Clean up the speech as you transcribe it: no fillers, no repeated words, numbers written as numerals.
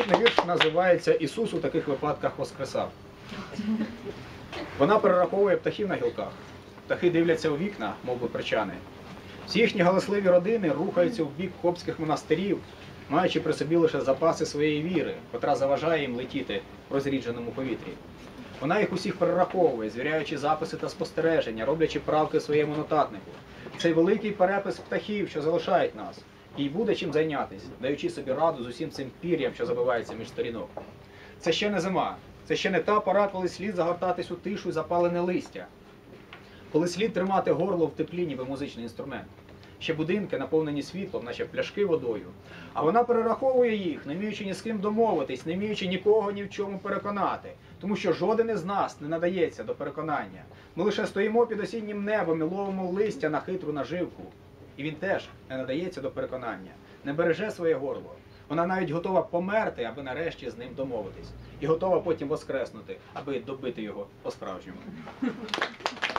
Наступний вірш називається «Ісус у таких випадках воскресав». Вона перераховує птахів на гілках. Птахи дивляться у вікна, мов би причани. Всі їхні галасливі родини рухаються в бік копських монастирів, маючи при собі лише запаси своєї віри, котра заважає їм летіти в розрідженому повітрі. Вона їх усіх перераховує, звіряючи записи та спостереження, роблячи правки в своєму нотатнику. Цей великий перепис птахів, що залишають нас, їй буде чим зайнятися, даючи собі раду з усім цим пір'ям, що забивається між сторінок. Це ще не зима, це ще не та пора, коли слід загортатись у тишу і запалене листя, коли слід тримати горло в теплі, ніби музичний інструмент. Ще будинки, наповнені світлом, наче пляшки водою. А вона перераховує їх, не вміючи ні з ким домовитись, не вміючи нікого ні в чому переконати. Тому що жоден із нас не надається до переконання. Ми лише стоїмо під осіннім небом і ловимо листя на хитру наживку. І він теж не надається до переконання, не береже своє горло. Вона навіть готова померти, аби нарешті з ним домовитись. І готова потім воскреснути, аби добити його по-справжньому.